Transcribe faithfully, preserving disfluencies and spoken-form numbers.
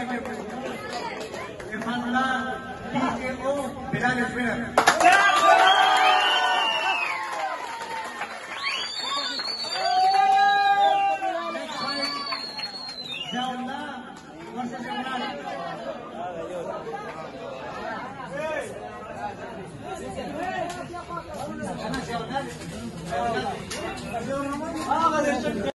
Irfanullah, T K O, Bilal is winner. Next fight, Jawla versus Imran. Jawla, Jawla.